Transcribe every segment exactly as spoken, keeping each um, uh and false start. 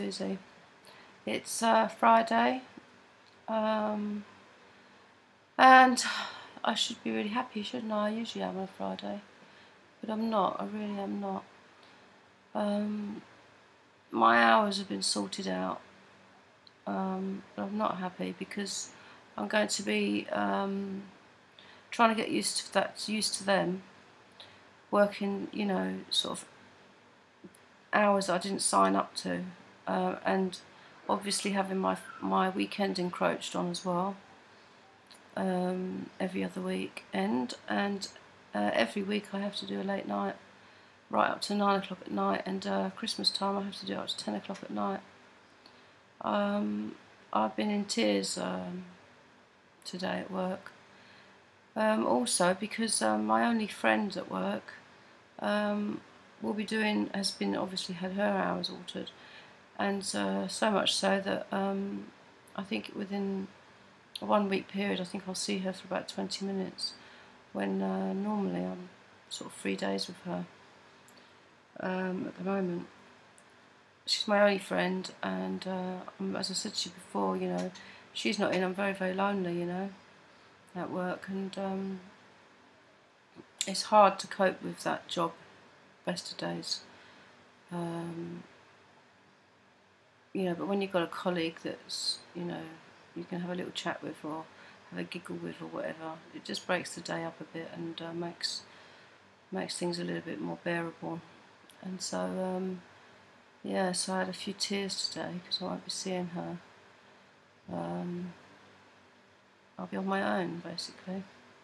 busy. It's uh, Friday, um, and I should be really happy, shouldn't I? I usually am on a Friday, but I'm not. I really am not. Um, my hours have been sorted out, um, but I'm not happy because I'm going to be um, trying to get used to that, used to them working, you know, sort of hours I didn't sign up to, uh, and obviously having my my weekend encroached on as well, um, every other weekend, and uh, every week I have to do a late night, right up to nine o'clock at night, and uh, Christmas time I have to do it up to ten o'clock at night. Um, I've been in tears um, today at work. Um, also because um, my only friend at work um, will be doing, has been obviously had her hours altered, and uh, so much so that um, I think within a one week period I think I'll see her for about twenty minutes, when uh, normally I'm sort of three days with her um, at the moment. She's my only friend, and uh, as I said to you before, you know, she's not in, I'm very very lonely, you know, at work, and um, it's hard to cope with that job best of days. Um, you know, but when you've got a colleague that's, you know, you can have a little chat with or have a giggle with or whatever, it just breaks the day up a bit and uh, makes makes things a little bit more bearable. And so, um, yeah, so I had a few tears today because I won't be seeing her. Um, I'll be on my own, basically.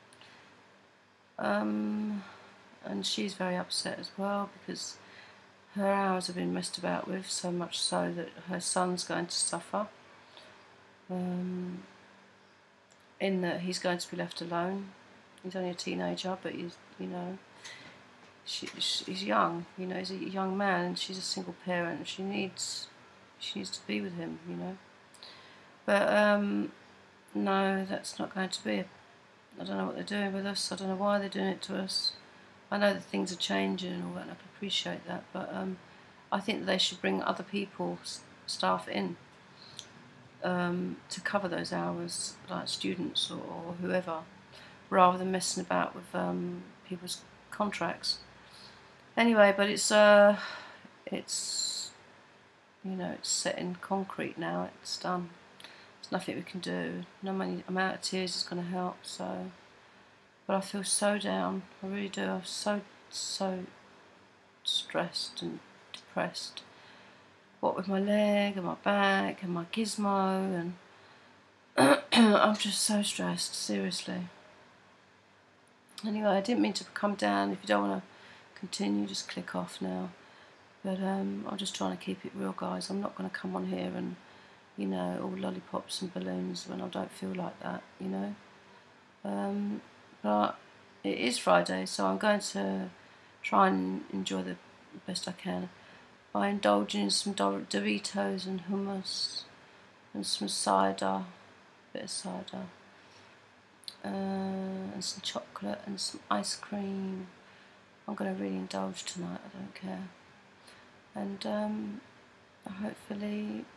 Um, and she's very upset as well because her hours have been messed about with, so much so that her son's going to suffer, um, in that he's going to be left alone. He's only a teenager, but he's, you know, she, he's young, you know, he's a young man, and she's a single parent, and she needs, she needs to be with him, you know. But um, no, that's not going to be. I don't know what they're doing with us. I don't know why they're doing it to us. I know that things are changing and all that, and I can appreciate that, but um, I think that they should bring other people, staff in, um, to cover those hours, like students or, or whoever, rather than messing about with um, people's contracts. Anyway, but it's uh, it's, you know, it's set in concrete now. It's done. There's nothing we can do. No money, amount of tears is going to help. So, but I feel so down. I really do. I'm so so stressed and depressed. What with my leg and my back and my gizmo, and I'm just so stressed. Seriously. Anyway, I didn't mean to come down. If you don't want to continue, just click off now. But um, I'm just trying to keep it real, guys. I'm not going to come on here and, you know, all lollipops and balloons when I don't feel like that, you know. Um, but it is Friday, so I'm going to try and enjoy the best I can by indulging in some Doritos and hummus and some cider, a bit of cider, uh, and some chocolate and some ice cream. I'm going to really indulge tonight, I don't care. And um, hopefully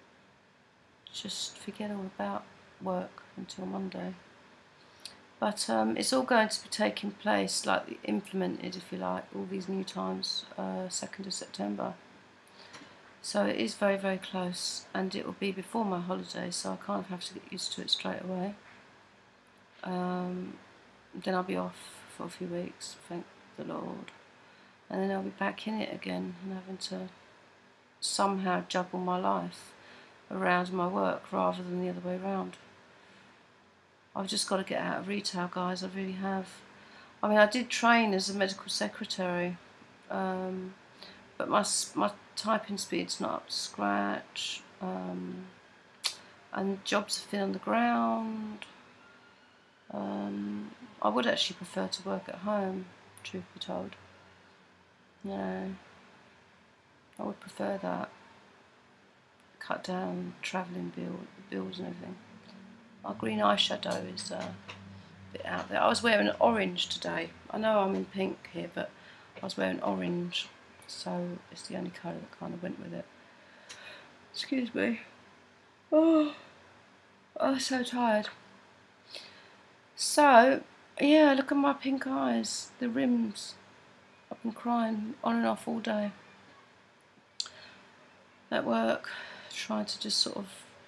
just forget all about work until Monday. But um, it's all going to be taking place, like implemented, if you like, all these new times, uh, second of September. So it is very, very close, and it will be before my holiday, so I kind of have to get used to it straight away. Um, then I'll be off for a few weeks, thank the Lord. And then I'll be back in it again and having to somehow juggle my life around my work rather than the other way around. I've just got to get out of retail, guys, I really have. I mean, I did train as a medical secretary, um, but my, my typing speed's not up to scratch, um, and jobs have been on the ground. Um, I would actually prefer to work at home, truth be told. Yeah, I would prefer that. Cut down travelling bill, bills and everything. Our green eyeshadow is uh, a bit out there. I was wearing orange today. I know I'm in pink here, but I was wearing orange, so it's the only colour that kind of went with it. Excuse me. Oh, I'm so tired. So, yeah, look at my pink eyes, the rims. I've been crying on and off all day at work, trying to just sort of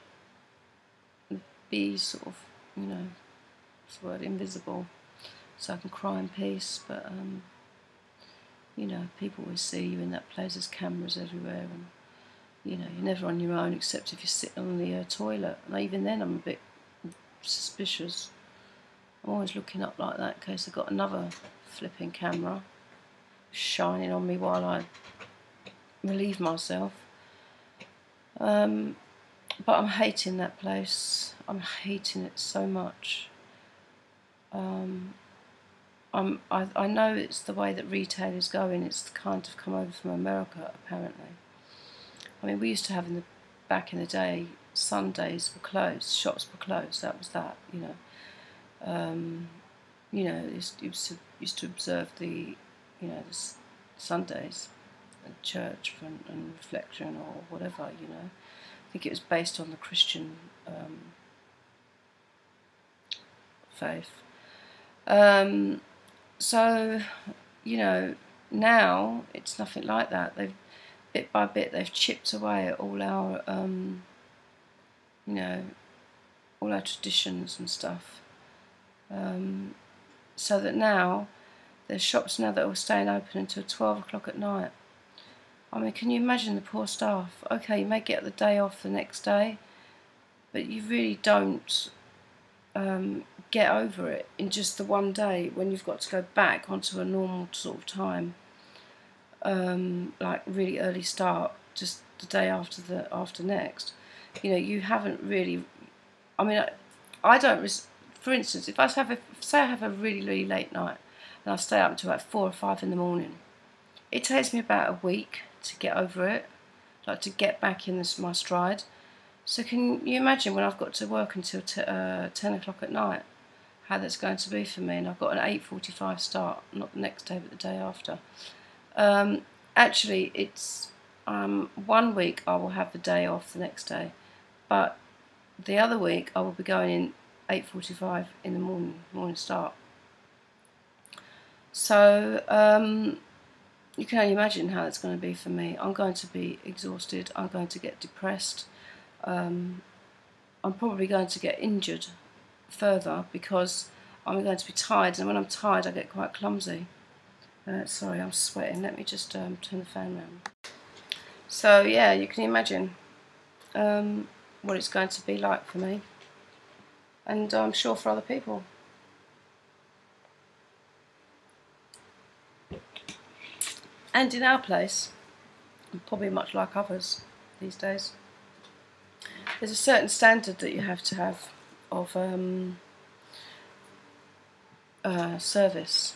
be sort of, you know, what's the word, invisible, so I can cry in peace. But um, you know, people always see you in that place. There's cameras everywhere, and you know, you're never on your own except if you're sitting on the uh, toilet. And even then, I'm a bit suspicious. I'm always looking up like that in case I've got another flipping camera shining on me while I relieve myself. Um, but I'm hating that place. I'm hating it so much. Um, I'm, I, I know it's the way that retail is going. It's kind of come over from America, apparently. I mean, we used to have in the back in the day, Sundays were closed, shops were closed. That was that, you know. Um, you know, used, used to used to observe the, you know, the Sundays at church and, and reflection or whatever. You know, I think it was based on the Christian um, faith. Um, so, you know, now it's nothing like that. They've bit by bit they've chipped away at all our, um, you know, all our traditions and stuff. Um, so that now there's shops now that are staying open until twelve o'clock at night. I mean, can you imagine the poor staff? Okay, you may get the day off the next day, but you really don't um, get over it in just the one day when you've got to go back onto a normal sort of time, um, like really early start, just the day after the after next. You know, you haven't really. I mean, I, I don't. Res For instance, if I have a, say I have a really, really late night and I stay up until like four or five in the morning, it takes me about a week to get over it, like to get back in this, my stride. So can you imagine when I've got to work until t uh, ten o'clock at night, how that's going to be for me? And I've got an eight forty-five start, not the next day but the day after. Um, actually, it's um, one week I will have the day off the next day, but the other week I will be going in eight forty-five in the morning, morning start. So um, you can only imagine how it's going to be for me. I'm going to be exhausted. I'm going to get depressed. Um, I'm probably going to get injured further because I'm going to be tired, and when I'm tired I get quite clumsy. Uh, sorry, I'm sweating. Let me just um, turn the fan around. So yeah, you can imagine um, what it's going to be like for me. And I'm sure for other people. And in our place, and probably much like others these days, there's a certain standard that you have to have of um, uh, service.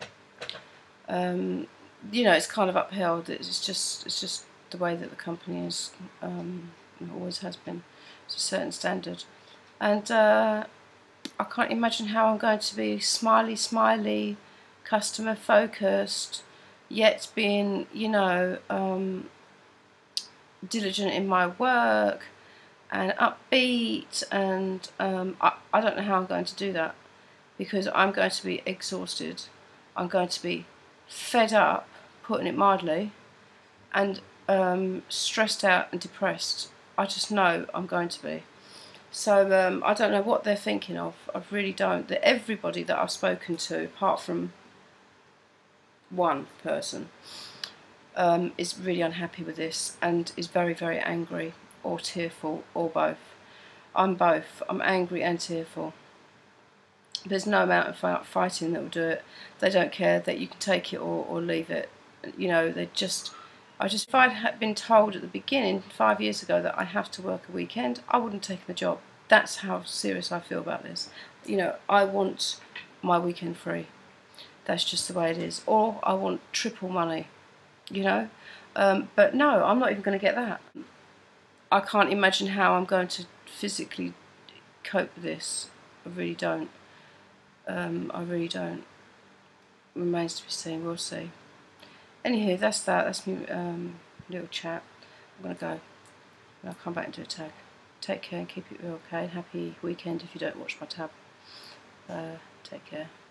Um, you know, it's kind of upheld. It's just, it's just the way that the company is. Um, it always has been. It's a certain standard. And uh, I can't imagine how I'm going to be smiley, smiley, customer focused, yet being, you know, um, diligent in my work and upbeat. And um, I, I don't know how I'm going to do that, because I'm going to be exhausted. I'm going to be fed up, putting it mildly, and um, stressed out and depressed. I just know I'm going to be. So um, I don't know what they're thinking of. I really don't. That everybody that I've spoken to, apart from one person, um, is really unhappy with this and is very, very angry or tearful or both. I'm both. I'm angry and tearful. There's no amount of fighting that will do it. They don't care that you can take it or, or leave it. You know, they just... I just, if I had been told at the beginning, five years ago, that I have to work a weekend, I wouldn't take the job. That's how serious I feel about this. You know, I want my weekend free. That's just the way it is. Or I want triple money, you know. Um, but no, I'm not even going to get that. I can't imagine how I'm going to physically cope with this. I really don't. Um, I really don't. Remains to be seen. We'll see. Anywho, that's that. That's my um, little chat. I'm going to go. and I'll come back and do a tag. Take care and keep it real, okay? Happy weekend if you don't watch my tab. Uh, take care.